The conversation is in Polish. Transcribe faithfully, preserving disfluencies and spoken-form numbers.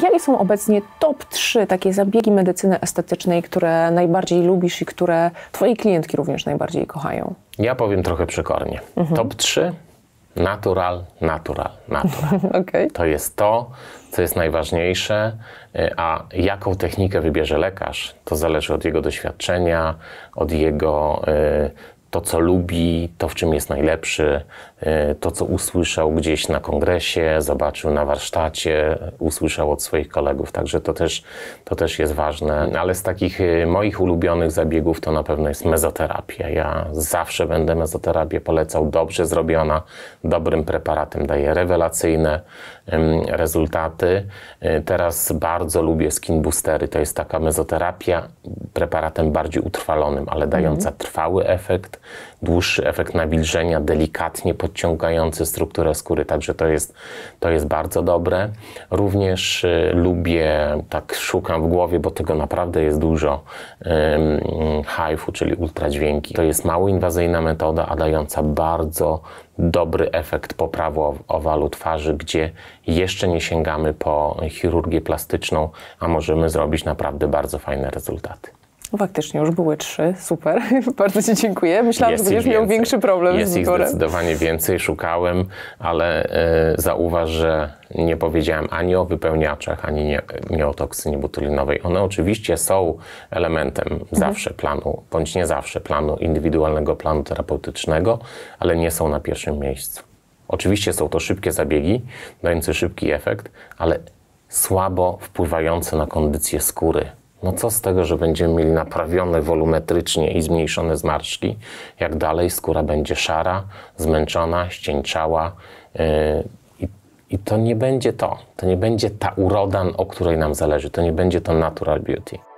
Jakie są obecnie top trzy takie zabiegi medycyny estetycznej, które najbardziej lubisz i które twoi klientki również najbardziej kochają? Ja powiem trochę przekornie. Mhm. top trzy. Natural, natural, natural. Okay. To jest to, co jest najważniejsze, a jaką technikę wybierze lekarz, to zależy od jego doświadczenia, od jego to, co lubi, to, w czym jest najlepszy, to, co usłyszał gdzieś na kongresie, zobaczył na warsztacie, usłyszał od swoich kolegów. Także to też, to też jest ważne. Ale z takich moich ulubionych zabiegów to na pewno jest mezoterapia. Ja zawsze będę mezoterapię polecał, dobrze zrobiona, dobrym preparatem, daje rewelacyjne rezultaty. Teraz bardzo lubię skin boostery. To jest taka mezoterapia preparatem bardziej utrwalonym, ale dająca mm. trwały efekt, dłuższy efekt nawilżenia, delikatnie podciągający strukturę skóry, także to jest, to jest bardzo dobre. Również y, lubię, tak szukam w głowie, bo tego naprawdę jest dużo, y, haifu, czyli ultradźwięki. To jest mało inwazyjna metoda, a dająca bardzo dobry efekt poprawy owalu twarzy, gdzie jeszcze nie sięgamy po chirurgię plastyczną, a możemy zrobić naprawdę bardzo fajne rezultaty. Faktycznie, już były trzy, super, bardzo Ci dziękuję. Myślałam, jest że będziesz miał większy problem jest z wyborem. Jest ich zdecydowanie więcej, szukałem, ale y, zauważ, że nie powiedziałem ani o wypełniaczach, ani nie, nie o toksynie botulinowej. One oczywiście są elementem mhm. zawsze planu, bądź nie zawsze planu, indywidualnego planu terapeutycznego, ale nie są na pierwszym miejscu. Oczywiście są to szybkie zabiegi, dające szybki efekt, ale słabo wpływające na kondycję skóry. No co z tego, że będziemy mieli naprawione wolumetrycznie i zmniejszone zmarszczki, jak dalej skóra będzie szara, zmęczona, ścieńczała yy, i, i to nie będzie to. To nie będzie ta uroda, o której nam zależy. To nie będzie to natural beauty.